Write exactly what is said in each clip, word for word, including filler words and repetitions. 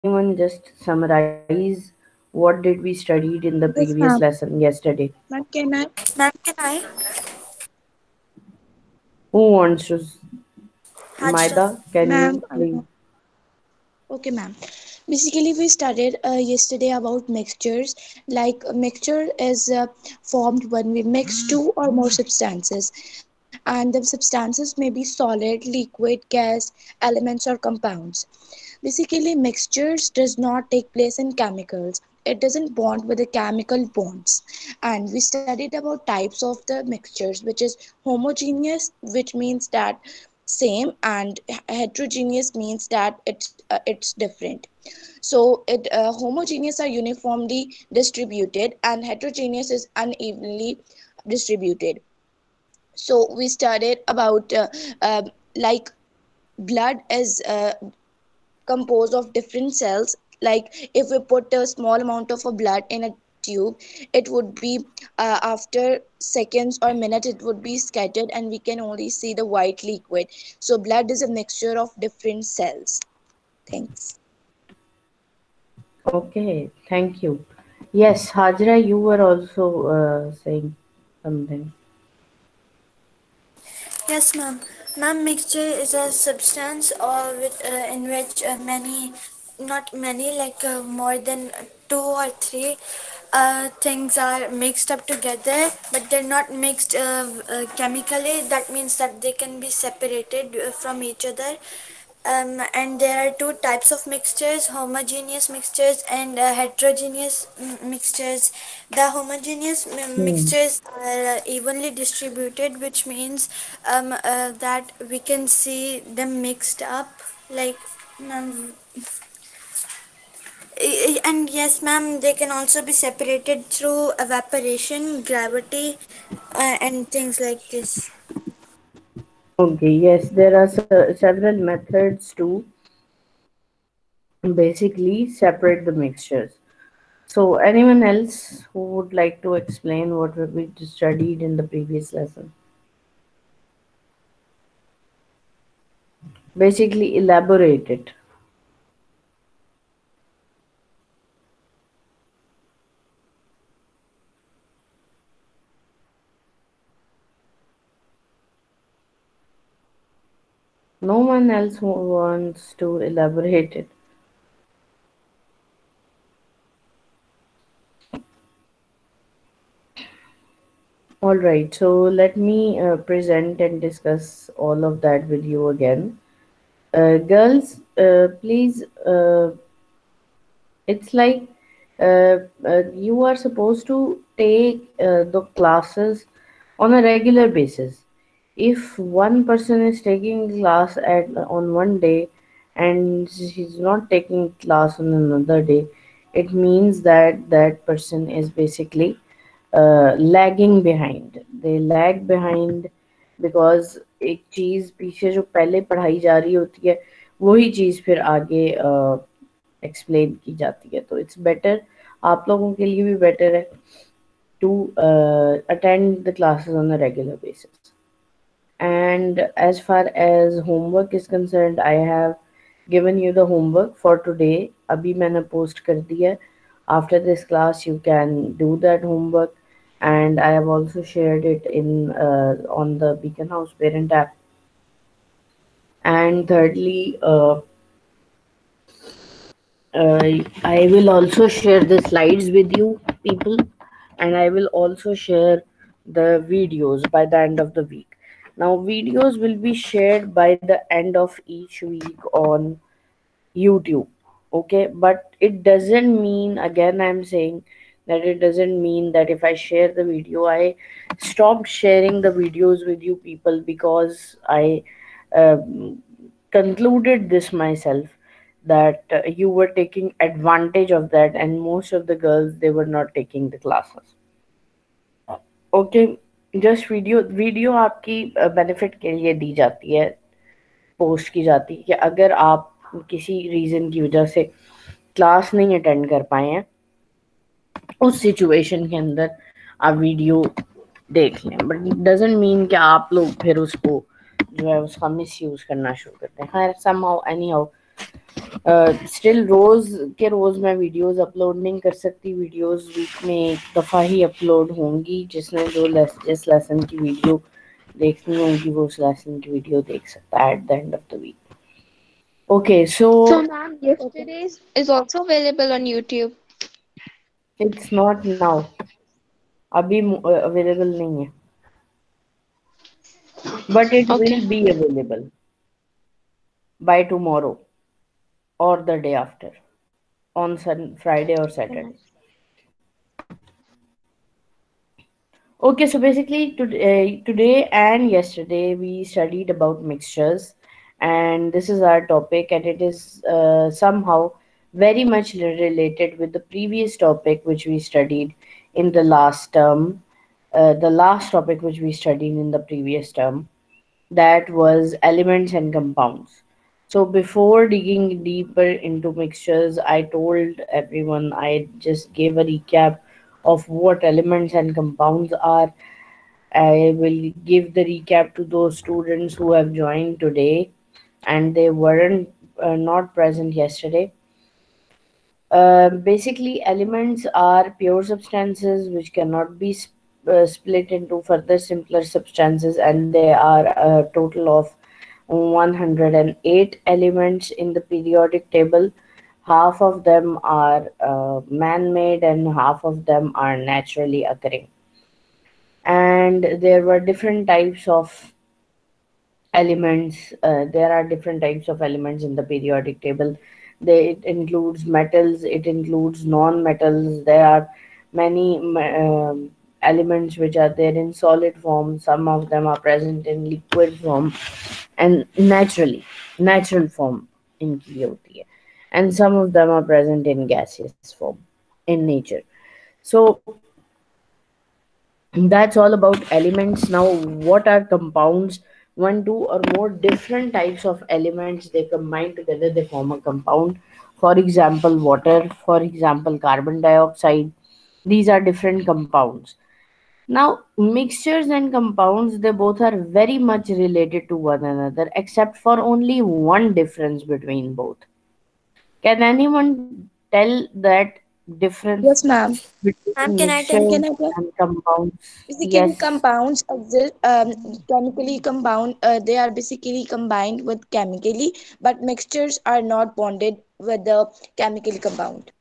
anyone just summarize what did we studied in the Yes, previous ma'am. lesson yesterday? Ma'am, can I? Ma'am, can I? Who wants to? Hajra. Maida, can Ma'am, you I- please? okay, ma'am. Basically, we studied uh, yesterday about mixtures. Like, a mixture is uh, formed when we mix two or more substances, and the substances may be solid, liquid, gas, elements, or compounds. Basically, mixtures does not take place in chemicals. It doesn't bond with the chemical bonds. And we studied about types of the mixtures, which is homogeneous, which means that same, and heterogeneous means that it's uh, it's different. So it uh, homogeneous are uniformly distributed and heterogeneous is unevenly distributed. So we studied about uh, uh, like blood is uh, composed of different cells. Like if we put a small amount of a blood in a tube, it would be uh, after seconds or minutes it would be scattered and we can only see the white liquid. So blood is a mixture of different cells. Thanks. Okay, thank you. Yes, Hajra, you were also uh, saying something. Yes, ma'am. Ma'am, mixture is a substance or with uh, in which uh, many, not many, like uh, more than two or three uh, things are mixed up together, but they're not mixed uh, uh, chemically. That means that they can be separated uh, from each other. Um, and there are two types of mixtures: homogeneous mixtures and uh, heterogeneous mm, mixtures. The homogeneous mi- Hmm. mixtures are uh, evenly distributed, which means um, uh, that we can see them mixed up, like um, and yes, ma'am, they can also be separated through evaporation, gravity, uh, and things like this. Okay, yes, there are se- several methods to basically separate the mixtures. So, anyone else who would like to explain what we studied in the previous lesson? Basically, elaborate it. No one else who wants to elaborate it. All right, so let me uh, present and discuss all of that with you again. Uh, girls, uh, please, uh, it's like uh, uh, you are supposed to take uh, the classes on a regular basis. If one person is taking class at on one day and she's not taking class on another day, it means that that person is basically uh, lagging behind. They lag behind because एक चीज पीछे जो पहले पढ़ाई जा रही होती है वही चीज फिर आगे एक्सप्लेन की जाती है, तो इट्स बेटर, आप लोगों के लिए भी बेटर है to uh, attend the classes on a regular basis. And as far as homework is concerned, I have given you the homework for today. Abhi मैंने post कर दिया. After this class, you can do that homework, and I have also shared it in uh, on the Beacon House Parent app. And thirdly, uh, uh, I will also share the slides with you people, and I will also share the videos by the end of the week. Now videos will be shared by the end of each week on YouTube. Okay, but it doesn't mean, again I'm saying that it doesn't mean that if I share the video I stopped sharing the videos with you people, because I um, concluded this myself that uh, you were taking advantage of that, and most of the girls, they were not taking the classes. Okay, just video video आपकी benefit के लिए दी जाती है, post की जाती है कि अगर आप किसी रीज़न की वजह से क्लास नहीं अटेंड कर पाए हैं, उस सिचुएशन के अंदर आप वीडियो देख लें, बट इट डजेंट मीन कि आप लोग फिर उसको जो है उसका मिस यूज़ करना शुरू करते हैं। खैर, somehow anyhow still रोज के रोज मैं वीडियोस अपलोड नहीं कर सकती। वीडियोस वीक में एक दफ़ा ही अपलोड होंगी। जिसने जो लेस, जिस लेसन की वीडियो देखनी होगी वो उस लेसन की वीडियो देख सकता है at the end of the week. Okay so So, ma'am, Okay. yesterday's is also available on YouTube. It's not now, अभी अवेलेबल नहीं है, but it Okay. Will be available by tomorrow और the day after on sun Friday or Okay, ma'am. Saturday. Okay, so basically today, today and yesterday we studied about mixtures, and this is our topic, and it is uh, somehow very much related with the previous topic which we studied in the last term, uh, the last topic which we studied in the previous term, that was elements and compounds. So before digging deeper into mixtures, I told everyone, I just gave a recap of what elements and compounds are. I will give the recap to those students who have joined today and they weren't uh, not present yesterday. Uh, basically, elements are pure substances which cannot be sp- uh, split into further simpler substances, and they are a total of one hundred eight elements in the periodic table. Half of them are uh, man made, and half of them are naturally occurring. And there were different types of elements. Uh, there are different types of elements in the periodic table. They, it includes metals, it includes non-metals. There are many um, elements which are there in solid form. Some of them are present in liquid form and naturally natural form इनकी ये होती है, and some of them are present in gaseous form in nature. So that's all about elements. Now, what are compounds? One, two, or more different types of elements they combine together, they form a compound. For example, water, for example, carbon dioxide. These are different compounds. Now, mixtures and compounds, they both are very much related to one another, except for only one difference between both. Can anyone tell that difference Yes, ma'am. Ma'am, between can I tell? Can mixtures I tell? and compounds? Basically, Yes. compounds exist, um, chemically compound. Uh, they are basically combined with chemically, but mixtures are not bonded with the chemically compound.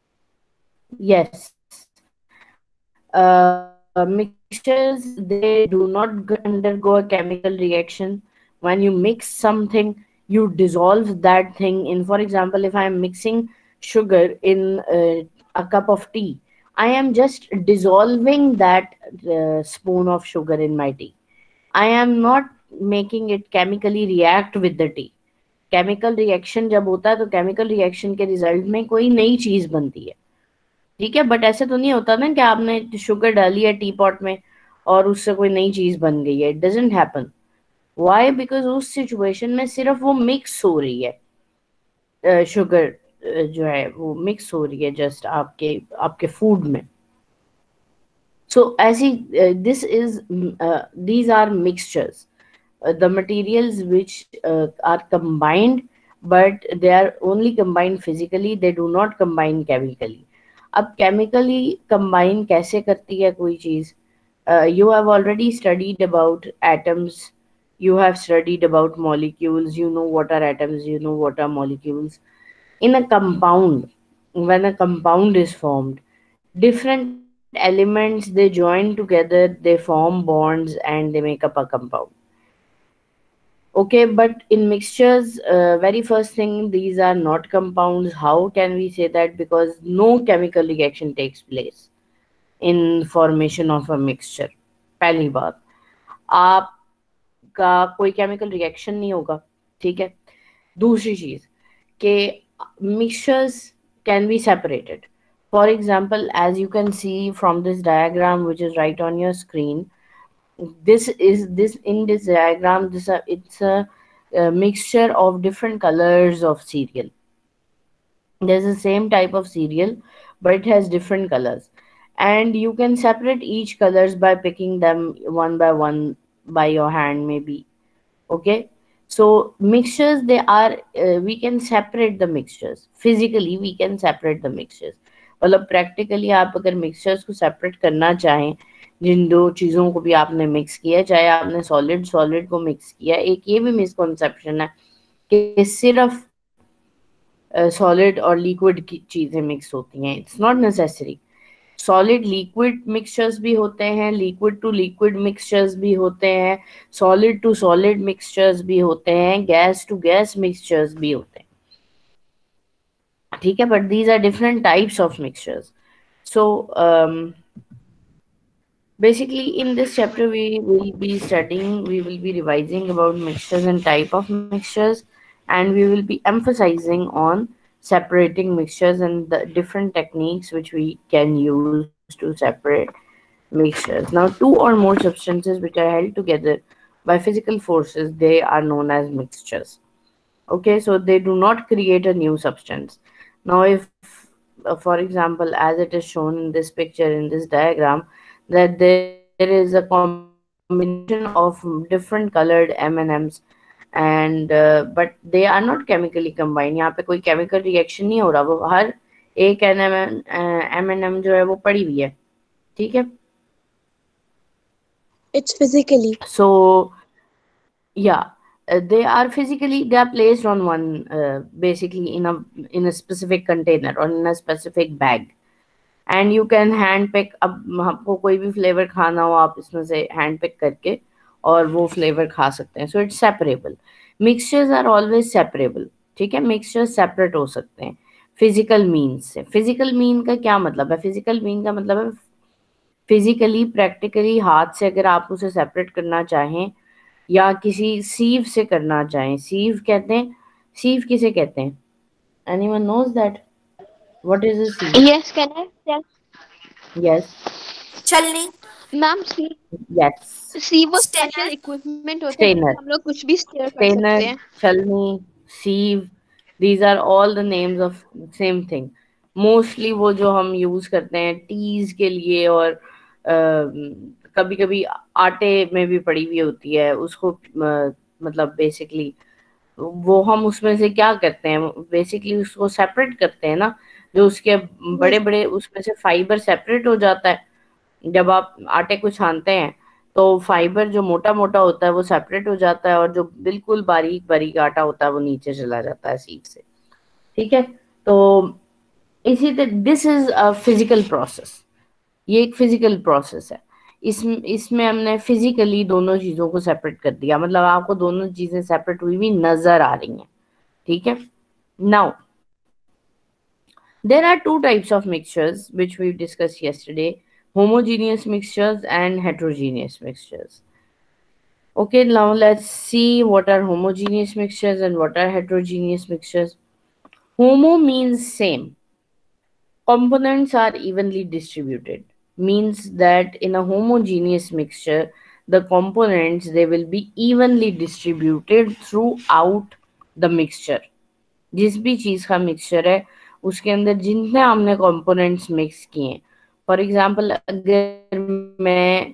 Yes. Uh, mixtures, they do not g- undergo a chemical reaction. When you mix something, you dissolve that thing in, for example, if I am mixing sugar in uh, a cup of tea, I am just dissolving that uh, spoon of sugar in my tea. I am not making it chemically react with the tea. Chemical reaction जब होता है तो chemical reaction के result में कोई नई चीज बनती है। ठीक है, बट ऐसे तो नहीं होता ना कि आपने शुगर डाली है टी पॉट में और उससे कोई नई चीज बन गई है। It doesn't happen. Why? Because उस सिचुएशन में सिर्फ वो मिक्स हो रही है, शुगर जो है वो मिक्स हो रही है जस्ट आपके आपके फूड में। सो ऐसी this is these are mixtures, the materials which uh, are combined, but they are only combined physically, they do not combine chemically. अब chemically combine कैसे करती है कोई चीज? uh, you have already studied about atoms, you have studied about molecules, you know what are atoms, you know what are molecules. In a compound, when a compound is formed, different elements they join together, they form bonds and they make up a compound. Okay, but in mixtures, uh, very first thing, these are not compounds. How can we say that? Because no chemical reaction takes place in formation of a mixture. पहली बात, आपका कोई chemical reaction नहीं होगा। ठीक है। दूसरी चीज कि mixtures can be separated. For example, as you can see from this diagram, which is right on your screen, this is this in this diagram, this uh, it's a, a mixture of different colors of cereal. There's the same type of cereal, but it has different colors, and you can separate each colors by picking them one by one by your hand maybe. Okay, So mixtures, they are uh, we can separate the mixtures physically, we can separate the mixtures. मतलब practically आप अगर mixtures को separate करना चाहें, जिन दो चीज़ों को भी आपने मिक्स किया, चाहे आपने सॉलिड सॉलिड को मिक्स किया, एक ये भी मिसकॉन्सेप्शन है कि सिर्फ सॉलिड uh, और लिक्विड की चीज़ें मिक्स होती हैं. It's not necessary. Solid liquid mixtures भी होते हैं, लिक्विड टू लिक्विड मिक्सचर्स भी होते हैं, सॉलिड टू सॉलिड मिक्सचर्स भी होते हैं, गैस टू गैस मिक्सचर्स भी होते हैं. ठीक है, but these are different types of mixtures. So basically in this chapter we will be studying, we will be revising about mixtures and type of mixtures, and we will be emphasizing on separating mixtures and the different techniques which we can use to separate mixtures. Now, two or more substances which are held together by physical forces, they are known as mixtures. Okay, so they do not create a new substance. Now, if uh, for example, as it is shown in this picture, in this diagram, that there is a combination of different colored M and M's, and uh, but they are not chemically combined. यहाँ पे कोई chemical reaction नहीं हो रहा, वो हर एक M N M जो है वो पड़ी हुई है. ठीक है. It's physically. So yeah, uh, they are physically, they are placed on one uh, basically in a in a specific container or in a specific bag, and you can hand pick. अब आपको कोई भी flavour खाना हो, आप इसमें से hand pick करके और वो फ्लेवर खा सकते हैं. So it's separable. Mixtures are always separable. ठीक है, मिक्सचर्स सेपरेट हो सकते हैं फिजिकल मीन्स से. फिजिकल मीन का क्या मतलब है? फिजिकल मीन का मतलब है फिजिकली, प्रैक्टिकली हाथ से अगर आप उसे सेपरेट करना चाहें या किसी सीव से करना चाहें. सीव कहते हैं, सीव किसे कहते हैं? Anyone knows that? What is a sieve? Yes, can I tell? Yes. छलनी. Ma'am see yes. सी वो Strainer. स्पेशल इक्विपमेंट होता है स्टेनर. जिससे हम लोग कुछ भी स्टेयर कर सकते स्टेनर, हैं. छलनी, sieve, these are all the names of same thing. Mostly वो जो हम यूज करते हैं टीज के लिए, और कभी कभी आटे में भी पड़ी हुई होती है उसको, uh, मतलब बेसिकली वो हम उसमें से क्या करते हैं, बेसिकली उसको सेपरेट करते हैं ना, जो उसके बड़े Yes. बड़े उसमें से फाइबर सेपरेट हो जाता है. जब आप आटे को छानते हैं तो फाइबर जो मोटा मोटा होता है वो सेपरेट हो जाता है, और जो बिल्कुल बारीक बारीक आटा होता है वो नीचे चला जाता है सीव से. ठीक है, तो इसी तरह this is a physical process. ये एक फिजिकल प्रोसेस है. इस इसमें हमने फिजिकली दोनों चीजों को सेपरेट कर दिया, मतलब आपको दोनों चीजें सेपरेट हुई हुई नजर आ रही हैं. ठीक है. Now there are two types of mixtures which we discussed yesterday: homogeneous mixtures and heterogeneous mixtures. Okay, now let's see what are homogeneous mixtures and what are heterogeneous mixtures. Homo means same. Components are evenly distributed. Means that in a homogeneous mixture, the components, they will be evenly distributed throughout the mixture. जिस भी चीज का mixture है उसके अंदर जितने हमने components mix किए, फॉर एग्जांपल अगर मैं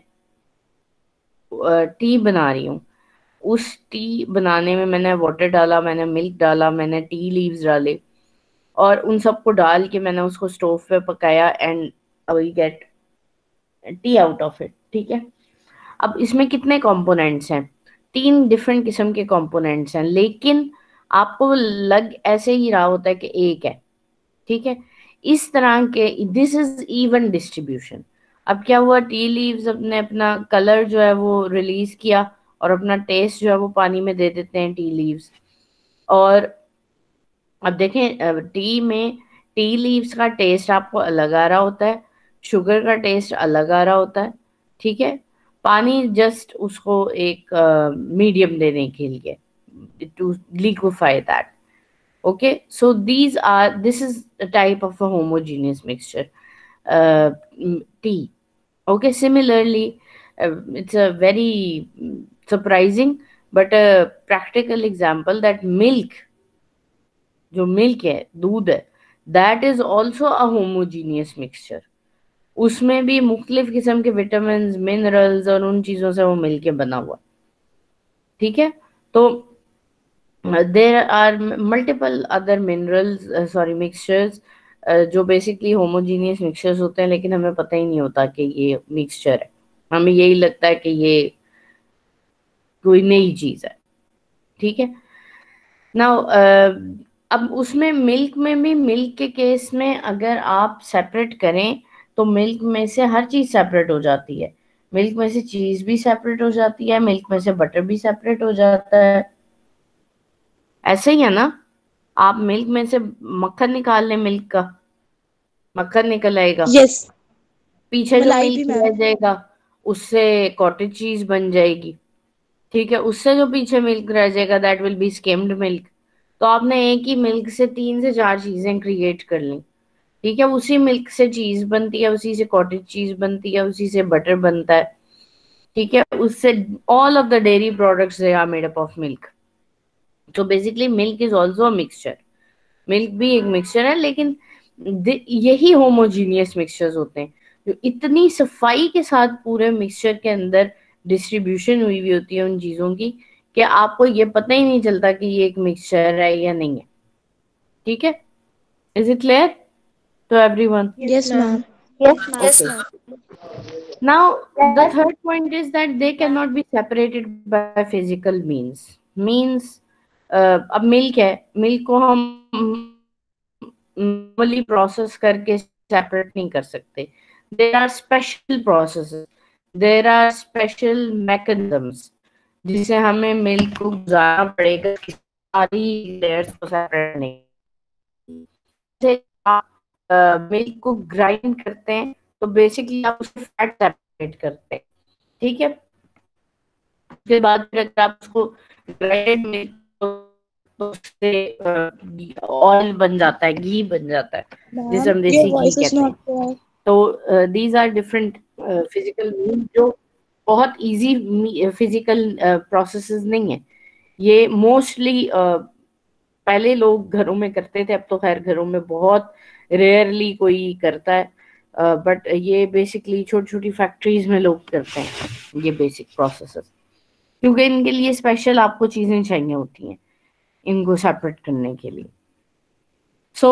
टी बना रही हूँ, उस टी बनाने में मैंने वाटर डाला, मैंने मिल्क डाला, मैंने टी लीव्स डाले, और उन सबको डाल के मैंने उसको स्टोव पे पकाया, and I will get tea out of it. ठीक है. अब इसमें कितने कंपोनेंट्स हैं? तीन डिफरेंट किस्म के कंपोनेंट्स हैं, लेकिन आपको लग ऐसे ही रहा होता है कि एक है. ठीक है. इस तरह के, दिस इज इवन डिस्ट्रीब्यूशन. अब क्या हुआ, टी लीव्स अपने अपना कलर जो है वो रिलीज किया और अपना टेस्ट जो है वो पानी में दे देते हैं टी लीव्स. और अब देखें, टी में टी लीव्स का टेस्ट आपको अलग आ रहा होता है, शुगर का टेस्ट अलग आ रहा होता है. ठीक है. पानी जस्ट उसको एक मीडियम uh, देने के लिए, to liquefy that. Okay, so these are, this is a type of a homogeneous mixture, uh, tea. Okay, similarly, uh, it's a very surprising but a practical example that milk, जो milk है, दूध है, that is also a homogeneous mixture. उसमें भी मुख्तलिफ किस्म के vitamin, minerals और उन चीजों से वो मिलके बना हुआ. ठीक है. तो there are multiple other minerals, sorry mixtures, जो बेसिकली होमोजीनियस मिक्सचर्स होते हैं, लेकिन हमें पता ही नहीं होता कि ये मिक्सचर है। हमें यही लगता है कि ये कोई नई चीज है। ठीक है। नाउ अब उसमें मिल्क में भी, मिल्क के केस में अगर आप सेपरेट करें तो मिल्क में से हर चीज सेपरेट हो जाती है। मिल्क में से चीज भी सेपरेट हो जाती है, मिल्क में से बटर भी सेपरेट हो जाता है। ऐसे ही है ना? आप मिल्क में से मक्खन निकाल लें, मिल्क का मक्खन निकल आएगा, यस। पीछे जो मलाई भी मिल्क मैम। रह जाएगा उससे कॉटेज चीज बन जाएगी। ठीक है, उससे जो पीछे मिल्क रह जाएगा that will be skimmed milk. तो आपने एक ही मिल्क से तीन से चार चीजें क्रिएट कर ली। ठीक है, उसी मिल्क से चीज बनती है, उसी से कॉटेज चीज बनती है, उसी से बटर बनता है। ठीक है, उससे all of the dairy products they are made up of milk. तो basically milk is also a mixture. Milk भी एक मिक्सचर है, लेकिन दि- यही होमोजीनियस मिक्सचर्स होते हैं जो इतनी सफाई के साथ पूरे मिक्सचर के अंदर डिस्ट्रीब्यूशन हुई हुई होती है उन चीजों की कि आपको ये पता ही नहीं चलता कि ये एक मिक्सचर है या नहीं है। ठीक है, is it clear to everyone? Yes ma'am. Yes, ma'am. Yes, Okay. ma'am. Now, the third point is that they cannot be separated by physical means. Means, uh, अब मिल्क है, मिल्क को हम नॉर्मली प्रोसेस करके separate नहीं कर सकते। There are special processes, there are special mechanisms जिसे हमें मिल्क को गुजारना पड़ेगा कि सारी लेयर्स को सेपरेट नहीं। जैसे आप मिल्क को ग्राइंड करते हैं तो बेसिकली आप उससे फैट सेपरेट करते हैं। ठीक है, उसके बाद फिर अगर आप उसको ग्राइंड मिल्क तो उससे ऑयल बन जाता है, घी बन जाता है, जिसे मैम हम योर देसी घी वॉइस इज कहते नॉट हैं। क्लियर। तो these are different physical means जो बहुत इजी फिजिकल प्रोसेसेस नहीं है। ये मोस्टली पहले लोग घरों में करते थे, अब तो खैर घरों में बहुत रेयरली कोई करता है, बट ये बेसिकली छोटी छोटी फैक्ट्रीज में लोग करते हैं ये बेसिक प्रोसेसेस, क्योंकि इनके लिए स्पेशल आपको चीजें चाहिए होती हैं इनको सेपरेट करने के लिए। So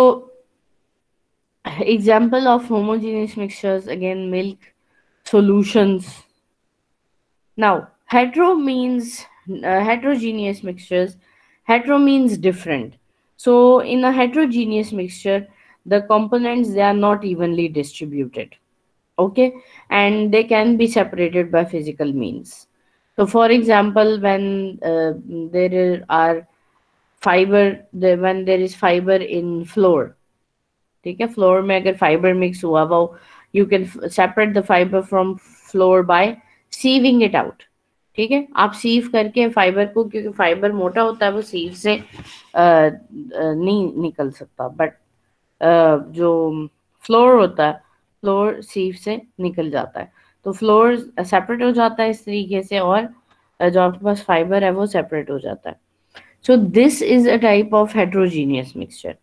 example of homogeneous mixtures, again milk solutions. Now, hetero means uh, heterogeneous mixtures. Hetero means different. So, in a heterogeneous mixture, the components they are not evenly distributed. Okay, and they can be separated by physical means. So, for example, when uh, there are fiber, the, when there is fiber in flour, ठीक है, floor में अगर fibre mix हुआ हुआ हो, you can separate the fibre from flour by sieving it out. ठीक है, आप सीव करके फाइबर को, क्योंकि फाइबर मोटा होता है वो सीव से अ, अ, नहीं निकल सकता, बट जो फ्लोर होता है फ्लोर सीव से निकल जाता है, तो फ्लोर सेपरेट हो जाता है इस तरीके से, और अ, जो आपके पास फाइबर है वो सेपरेट हो जाता है। So this is a type of heterogeneous mixture.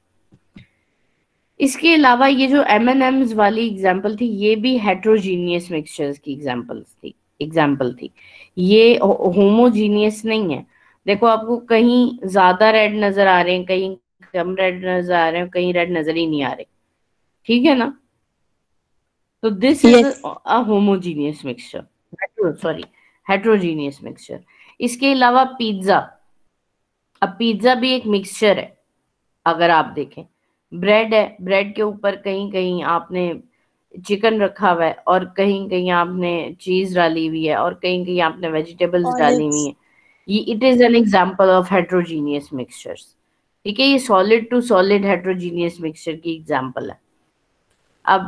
इसके अलावा ये जो एम एन एम्स वाली एग्जाम्पल थी, ये भी हेट्रोजीनियस मिक्सचर्स की एग्जाम्पल्स थी एग्जाम्पल थी। ये होमोजीनियस नहीं है। देखो, आपको कहीं ज्यादा रेड नजर आ रहे हैं, कहीं कम रेड नजर आ रहे हैं, कहीं रेड नजर ही नहीं आ रहे। ठीक है ना? तो this is yes. A homogeneous mixture, sorry heterogeneous mixture. इसके अलावा पिज्जा, अब पिज्जा भी एक मिक्सचर है। अगर आप देखें, ब्रेड है, ब्रेड के ऊपर कहीं कहीं आपने चिकन रखा हुआ है, और कहीं कहीं आपने चीज डाली हुई है, और कहीं कहीं आपने वेजिटेबल्स डाली हुई ऑलिव्स। हैं। ये it is an example of heterogeneous mixtures. ठीक है, ये solid to solid heterogeneous mixture की एग्जांपल है। अब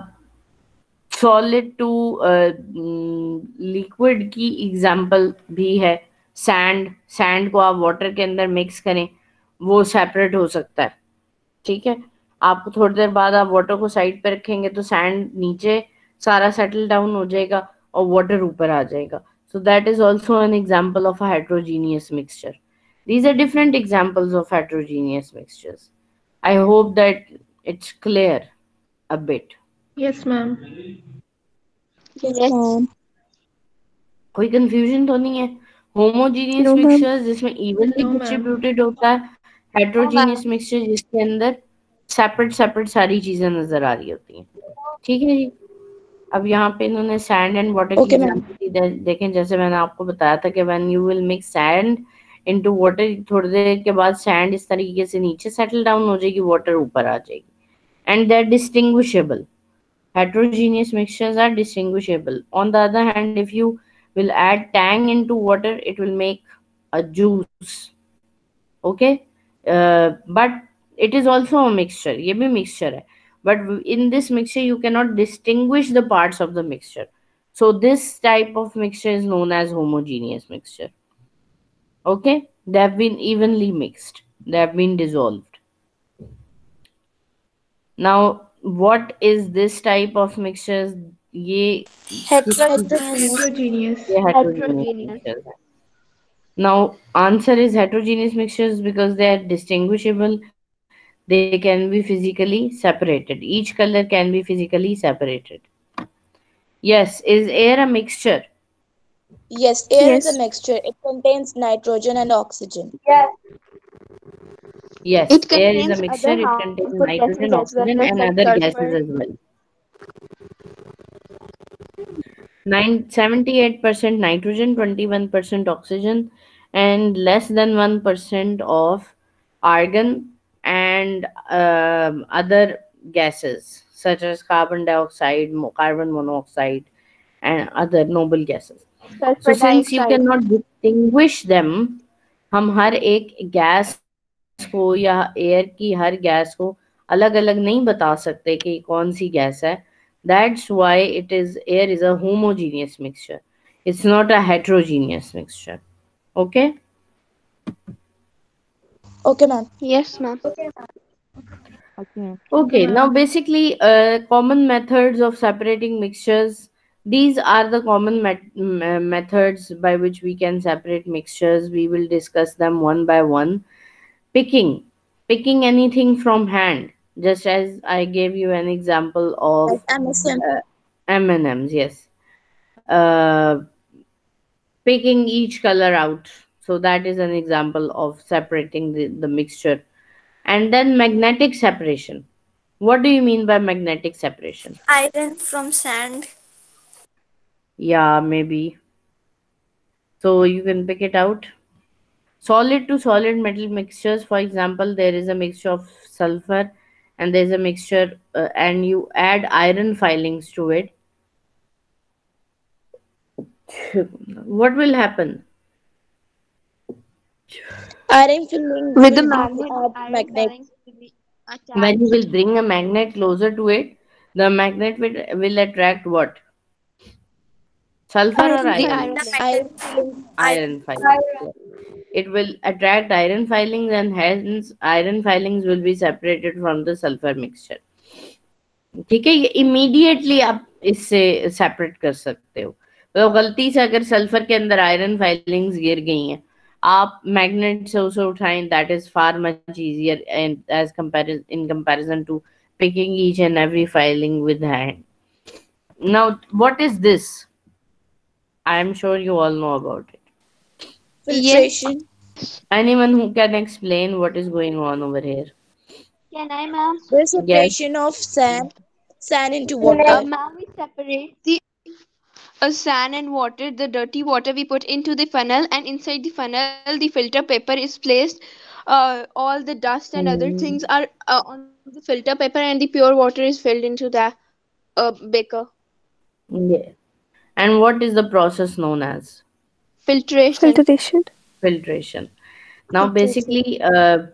सॉलिड टू लिक्विड की एग्जांपल भी है। सैंड, सैंड को आप वाटर के अंदर मिक्स करें, वो सेपरेट हो सकता है। ठीक है, आप थोड़ी देर बाद आप वाटर को साइड पे रखेंगे तो सैंड नीचे सारा सेटल डाउन हो जाएगा और वाटर ऊपर आ जाएगा। So that is also an example of a heterogeneous mixture. These are different examples of heterogeneous mixtures. I hope that it's clear a bit. Yes, ma'am. Yes Yes. Ma'am. कोई confusion तो नहीं है? Homogeneous No, ma'am. Mixtures जिसमें evenly No, ma'am. Distributed होता है, No, ma'am. Heterogeneous mixture जिसके अंदर separate separate सारी चीजें नजर आ रही होती हैं। ठीक है जी। अब यहाँ पे इन्होंने सैंड एंड वाटर की Okay, ma'am. एग्जांपल दी। दे- देखें, जैसे मैंने आपको बताया था कि when you will mix sand into water, थोड़ी देर के बाद सैंड इस तरीके से नीचे सेटल डाउन हो जाएगी, वाटर ऊपर आ जाएगी, and they are distinguishable. Heterogeneous mixtures are distinguishable. On the other hand, if you will add tang into water, it will make a juice. Okay, uh, but it is also a mixture. ये भी mixture है. But in this mixture, you cannot distinguish the parts of the mixture. So this type of mixture is known as homogeneous mixture. Okay, they have been evenly mixed. They have been dissolved. Now, what is this type of mixtures? ये Heterogeneous. Heterogeneous. ये heterogeneous Heterogeneous. mixtures हैं. Now, answer is heterogeneous mixtures because they are distinguishable. They can be physically separated. Each color can be physically separated. Yes, is air a mixture? Yes, air is a Yes. mixture. It contains nitrogen and oxygen. Yes, It air is a contains mixture. other It contains harmful gases nitrogen, as well, oxygen, just and like other gases sulfur. as well. Nine, seventy-eight percent nitrogen, twenty-one percent oxygen, and less than one percent of argon and um, other gases such as carbon dioxide, mo- carbon monoxide, and other noble gases. So Sulfur since you dioxide. cannot distinguish them, हम हर एक gas को या air की हर gas को अलग अलग नहीं बता सकते कि कौन सी गैस है. That's why it is air is a homogeneous mixture. It's not a heterogeneous mixture. Okay. Okay, ma'am. Yes, ma'am. Okay. Okay, Okay. Now, ma'am. basically, uh, common methods of separating mixtures. These are the common met- m- uh, methods by which we can separate mixtures. We will discuss them one by one. Picking, picking anything from hand, just as I gave you an example Like of M S M. uh, M and M's. Yes, uh, picking each color out. So that is an example of separating the, the mixture. And then magnetic separation. What do you mean by magnetic separation? Iron from sand. Yeah, maybe. So you can pick it out. Solid to solid metal mixtures, for example, there is a mixture of sulfur and there's a mixture, uh, and you add iron filings to it. What will happen? Iron filling With the will be magnet, add iron magnet. filings will be When you will attached. bring a magnet closer to it, the magnet will, will attract what? Sulfur or Iron The iron? filling. iron The filings. Iron metal. filling. Iron. Iron filings. Yes. It will attract iron filings, and hence iron filings will be separated from the sulfur mixture. ठीक है, ये immediately आप इससे separate कर सकते हो. तो गलती से अगर सल्फर के अंदर आयरन फाइलिंग्स गिर गई हैं, आप मैग्नेट से उसे उठाएं, that is far much easier and as comparison in comparison to picking each and every filing with hand. Now, what is this? I am sure you all know about it. Yes. Filtration. Anyone who can explain what is going on over here? Can I, ma'am? The Yes. separation of sand, sand into Uh, water. ma'am, we separate the uh, sand and water, the dirty water we put into the funnel, and inside the funnel, the filter paper is placed. Uh, all the dust and other things Hmm. are uh, on the filter paper, and the pure water is filled into the uh, beaker. Yeah. And what is the process known as? Filtration. Filtration. Filtration. Now, Filtration. basically, uh,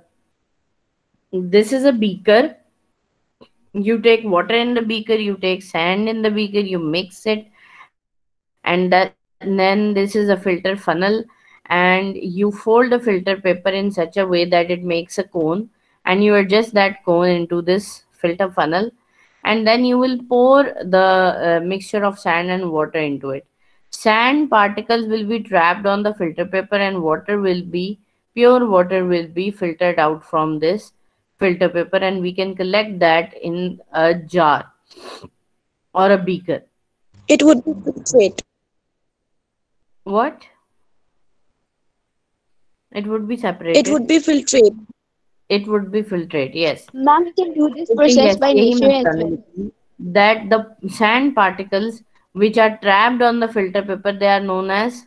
this is a beaker. You take water in the beaker, you take sand in the beaker, you mix it, and that, then this is a filter funnel, and you fold the filter paper in such a way that it makes a cone, and you adjust that cone into this filter funnel, and then you will pour the uh, mixture of sand and water into it. Sand particles will be trapped on the filter paper, and water will be pure water will be filtered out from this filter paper, and we can collect that in a jar or a beaker. It would be filtrate. What? It would be It would separated. be filtrate. It would be filtrate, yes. Ma'am, we can do this Okay, process yes, by यही मैं nature as बताने well. लगी थी, that the sand particles which are trapped on the filter paper, they are known as,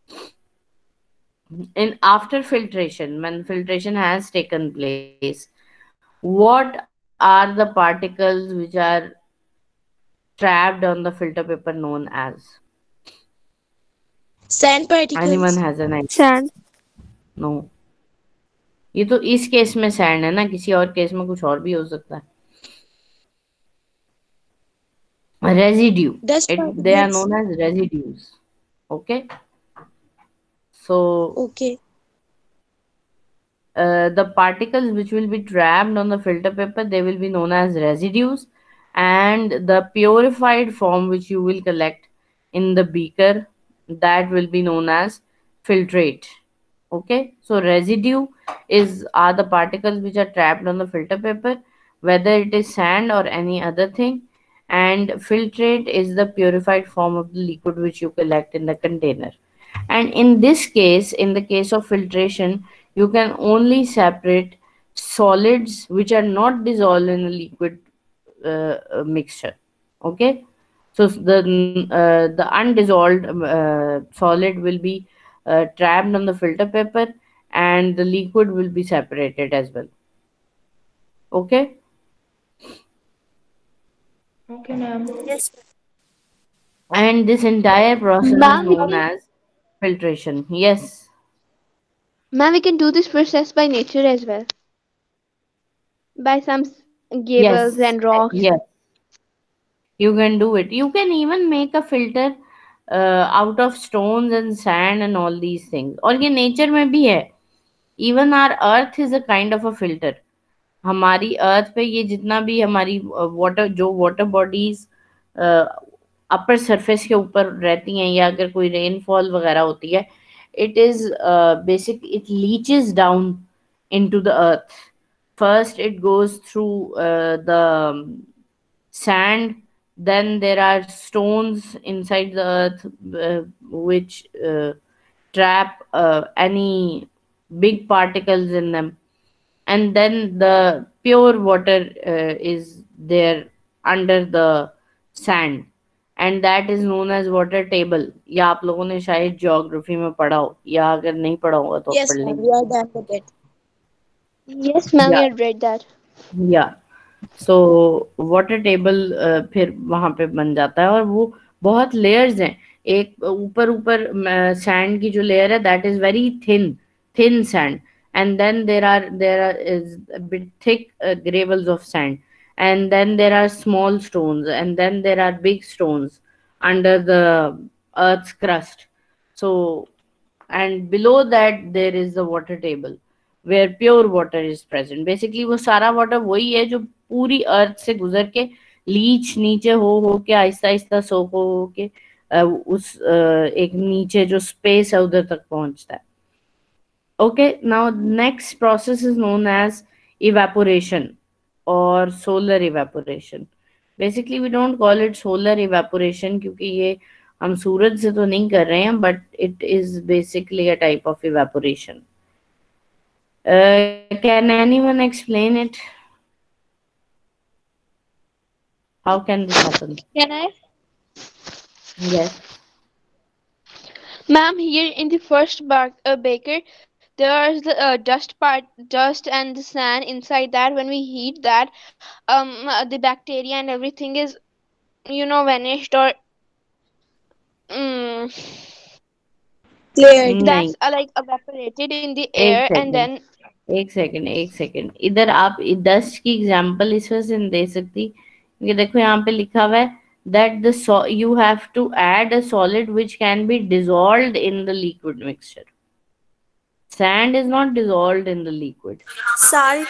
in after filtration, when filtration has taken place, what are the particles which are trapped on the filter paper known as? Sand Anyone particles. has an idea? Sand. No. ये तो इस case में sand है ना, किसी और case में कुछ और भी हो सकता है. Residue. Dust It, they are particles. known as residues. Okay. So Okay. uh, the particles which will be trapped on the filter paper, they will be known as residues, and the purified form which you will collect in the beaker, that will be known as filtrate. Okay, so residue is are the particles which are trapped on the filter paper, whether it is sand or any other thing, and filtrate is the purified form of the liquid which you collect in the container. And in this case, in the case of filtration, you can only separate solids which are not dissolved in a liquid uh, uh, mixture. Okay, so the uh, the undissolved um, uh, solid will be uh, trapped on the filter paper, and the liquid will be separated as well. Okay, Okay, ma'am. Yes. and this entire process is Ma'am, we known can, as filtration. Yes, ma'am, we can do this process by nature as well, by some s- gables yes, and rocks. yes. You can do it. You can even make a filter uh, out of stones and sand and all these things. और ये nature में भी है. Even our earth is a kind of a filter. हमारी अर्थ पे ये जितना भी हमारी वाटर जो वाटर बॉडीज अपर सरफेस के ऊपर रहती हैं, या अगर कोई रेनफॉल वगैरह होती है, it is basic it leaches down into the earth. First it goes through the sand, then there are stones inside the earth uh, which uh, trap uh, any big particles in them, and then the pure water uh, is there under the sand, and that is known as water table. या आप लोगों ने शायद geography में पढ़ा हो, या अगर नहीं पढ़ा होगा तो आप Yes, पढ़ ma'am. लेंगे. We are done with it. Yes, ma'am, we Yeah, had read that. yeah. So water table फिर वहां पे बन जाता है, और वो बहुत लेयर्स हैं. एक ऊपर ऊपर सैंड की जो लेयर है, that is very thin, thin sand, and then there are there are is a bit thick uh, gravels of sand, and then there are small stones, and then there are big stones under the earth's crust. So and below that there is the water table where pure water is present. Basically वो सारा water वही है जो पूरी अर्थ से गुजर के Leach नीचे हो हो के आहिस्ता आहिस्ता सोख हो हो के अ, उस अ, एक नीचे जो स्पेस है उधर तक पहुंचता है. Okay, now next process is known as evaporation or solar evaporation. Basically, we don't call it solar evaporation क्योंकि ये हम सूरज से तो नहीं कर रहे हैं, but it is basically a type of evaporation. Uh, can anyone explain it? How can this happen? Can I? Yes. Ma'am, here in the first bar, uh, baker, there's the uh, dust part, dust and the sand inside that. When we heat that, um, uh, the bacteria and everything is, you know, vanished or, um, Cleared. नहीं. that's uh, like evaporated in the एक air, and second, then एक second, एक second. इधर आप dust की example इस वजह से नहीं दे सकती क्योंकि देखो यहाँ पे लिखा हुआ है that the so you have to add a solid which can be dissolved in the liquid mixture. Sand is not dissolved in the liquid. Salt.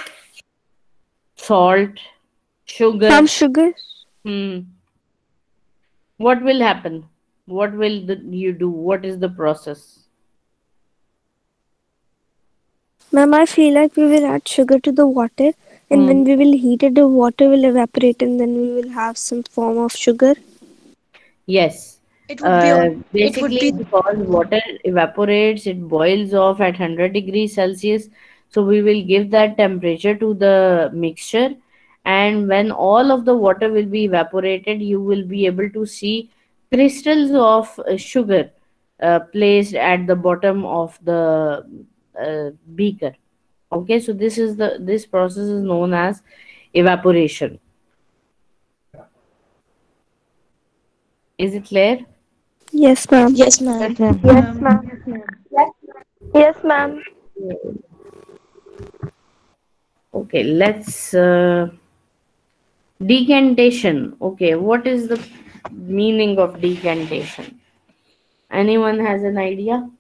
Salt, Ma'am, sugar. sugar. Hmm. What will happen? What will the, you do? What is the process? Ma'am, I feel like we will add sugar to the water, and when Hmm. we will heat it, the water will evaporate, and then we will have some form of sugar. Yes. It would be Uh, on. It would basically, be. because water evaporates, it boils off at one hundred degrees Celsius. So we will give that temperature to the mixture, and when all of the water will be evaporated, you will be able to see crystals of uh, sugar uh, placed at the bottom of the uh, beaker. Okay, so this is the this process is known as evaporation. Is it clear? Yes, ma'am. Yes, ma'am. Yes, ma'am. Yes, ma'am. Okay, let's uh, decantation. Okay, what is the meaning of decantation? Anyone has an idea?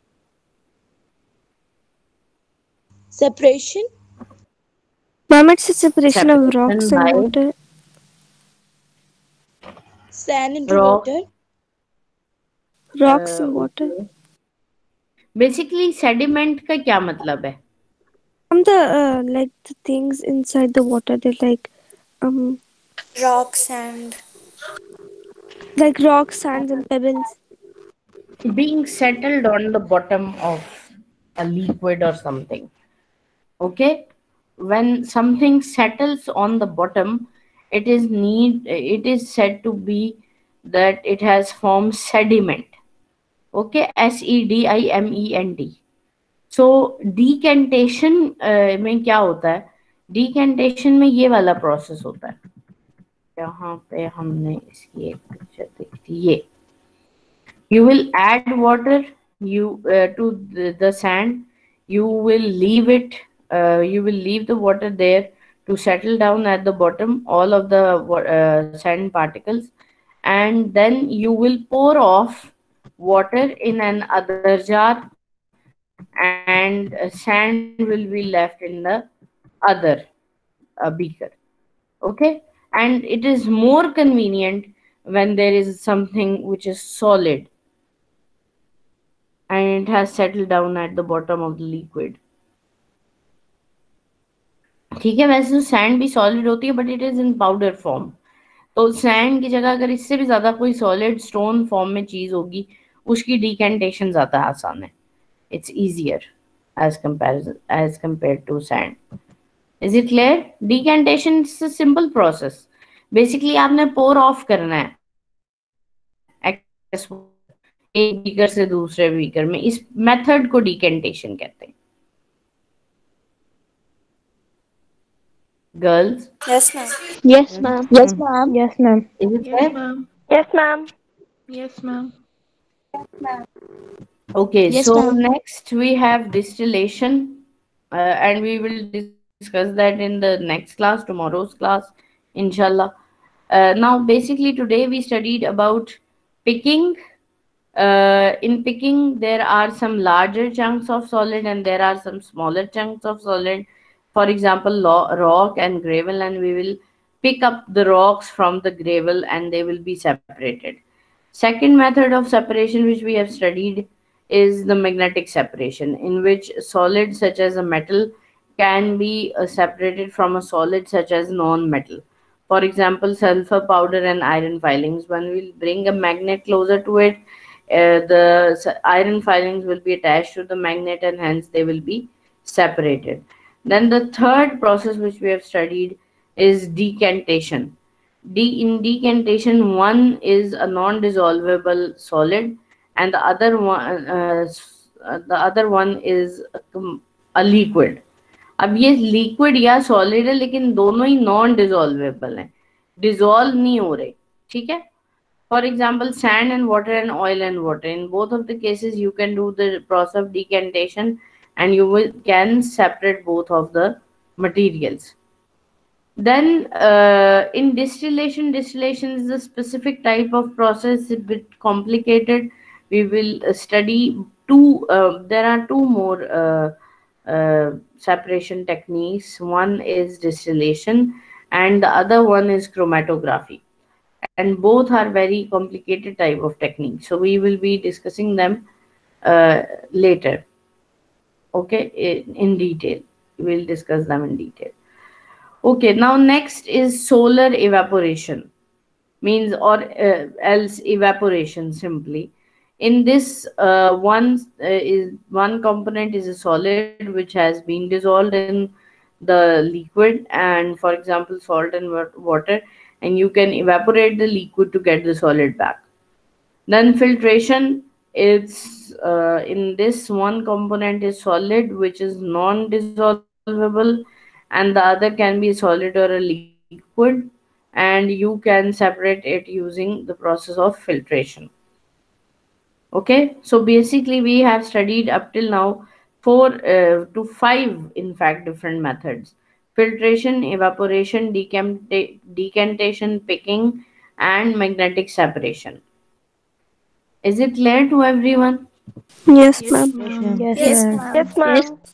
Separation. Ma'am, it's a separation of rocks Separation and by water. Sand into rocks. water. Rocks Uh, and water. okay. Basically sediment का क्या मतलब है? Um, the uh, like the things inside the water, they're like um Rocks and like rocks, sands, and pebbles. Being settled on the bottom of a liquid or something. Okay, when something settles on the bottom, it is need it is said to be that it has formed sediment. Okay, S E D I M E N T. So decantation में क्या होता है? Decantation में ये वाला process होता है, यहाँ पे हमने इसकी एक पिक्चर देखी, ये you will add water, you uh, to the, the sand, you will leave it, uh, you will leave the water there to settle down at the bottom, all of the uh, sand particles, and then you will pour off water in an other jar, and uh, sand will be left in the other uh, beaker. Okay, and it is more convenient when there is something which is solid and it has settled down at the bottom of the liquid. ठीक है, वैसे तो sand भी solid होती है but it is in powder form, तो sand की जगह अगर इससे भी ज्यादा कोई सॉलिड स्टोन फॉर्म में चीज होगी, उसकी डिकेंटेशन ज्यादा आसान है. It's easier as comparison as compare to sand. Is it clear? Decantation is a simple process. Basically आपने पोर ऑफ करना है एक्सेस एक बीकर से दूसरे बीकर में. इस मेथड को डिकेंटेशन कहते हैं. Girls, yes, ma'am. Yes, ma'am. Yes, ma'am. Yes, ma'am. is it Yes, clear? ma'am. Yes, ma'am. Yes, ma'am. Okay, Yes, so ma'am. next we have distillation, uh, and we will discuss that in the next class, tomorrow's class, inshallah. Uh, now, basically, today we studied about picking. Uh, in picking, there are some larger chunks of solid and there are some smaller chunks of solid. For example, lo- rock and gravel, and we will pick up the rocks from the gravel and they will be separated. Second method of separation, which we have studied, is the magnetic separation, in which solids such as a metal can be uh, separated from a solid such as non-metal. For example, sulfur powder and iron filings. When we bring a magnet closer to it, uh, the s- iron filings will be attached to the magnet and hence they will be separated. Then the third process which we have studied is decantation. De- in decantation, one is a non-dissolvable solid, and the other one, uh, s- uh, the other one is a, com- a liquid. अब ये liquid या solid है लेकिन दोनों ही non डिसॉल्वेबल हैं, dissolve नहीं हो रहे. ठीक है. For example, sand and water and oil and water. In both of the cases, you can do the process of decantation and you will can separate both of the materials. Then, uh, in distillation, distillation is a specific type of process, a bit complicated. We will uh, study two, uh, there are two more uh, uh, separation techniques. One is distillation, and the other one is chromatography. And both are very complicated type of techniques. So, we will be discussing them uh, later. Okay, in in detail. We'll discuss them in detail. Okay, now next is solar evaporation. means, or uh, else evaporation simply. In this, uh, one uh, is one component is a solid which has been dissolved in the liquid, and for example salt and wa- water, and you can evaporate the liquid to get the solid back. Then filtration, it's uh, in this one component is solid which is non-dissolvable, and the other can be solid or a liquid, and you can separate it using the process of filtration. Okay, so basically we have studied up till now four uh, to five, in fact, different methods: filtration, evaporation, decanta- decantation, picking, and magnetic separation. Is it clear to everyone? Yes, Yes, ma'am. ma'am. Yes, Yes, ma'am. ma'am. Yes, Yes. ma'am.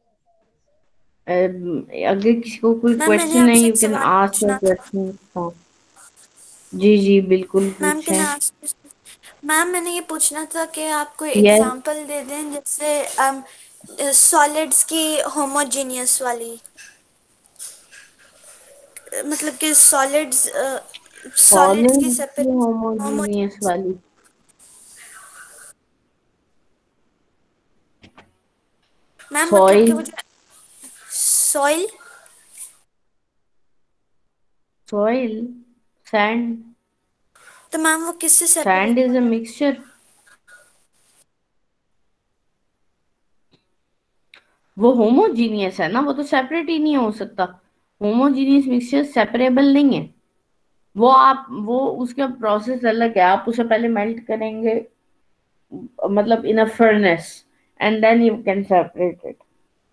Um, अगर किसी को कोई ma'am मैंने question है, आपसे you एक can सवाल ask your पूछना था। क्वेश्चन। हाँ, जी जी बिल्कुल मैम कैन पूछें। आस्क। मैम मैंने ये पूछना था कि आप कोई यस, एग्जांपल दे दें, जैसे सॉलिड्स की होमोजीनियस वाली, अ, मतलब कि सॉलिड्स सॉलिड्स की सॉलिड की सेपरेट होमोजीनियस होमोजीनियस। वाली। मैम मतलब कि सॉइल। वो जो सॉइल, सॉइल, सैंड। तो मैम वो किससे सैंड सेपरेट इज अ होता है? मिक्सचर। वो होमोजीनियस है ना, वो तो सेपरेट ही नहीं हो सकता। होमोजीनियस मिक्सचर सेपरेबल नहीं है। वो आप वो उसका प्रोसेस अलग है। आप उसे पहले मेल्ट करेंगे, मतलब in a furnace, and then you can separate it.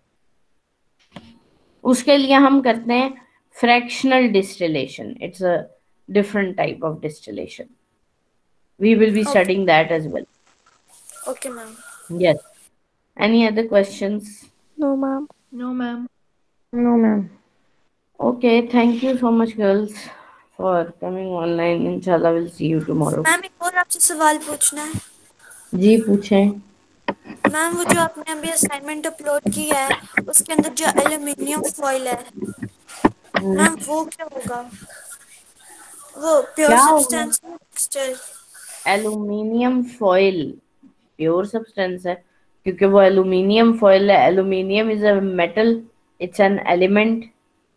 उसके लिए हम करते हैं fractional distillation. It's a different type of distillation. We will be okay, studying that as well. Okay ma'am. Yes. Any other questions? No, ma'am. No, ma'am. No, ma'am. Okay, thank you so much, girls, for coming online. Inshallah, we'll see you tomorrow. Ma'am एक और आपसे सवाल पूछना है। जी पूछें। Ma'am वो जो आपने अभी असाइनमेंट अपलोड की है, उसके अंदर जो एल्यूमिनियम फॉइल है, हम्म, मैम वो क्या होगा? वो प्योर क्या होगा? Substance mixture? Aluminium foil pure substance है, क्योंकि वो एल्यूमिनियम फॉइल है। Aluminium is a metal, it's an element.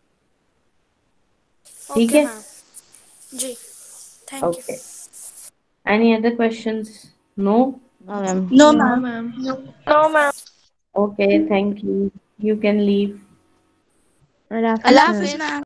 ठीक ओके है। मैम, जी, thank you. Okay, any other questions? No. No, ma'am. No, No, ma'am. ma'am. No, ma'am. Okay, thank you, you can leave. Allah Allah Hafiz, Hafiz, ma'am. ma'am.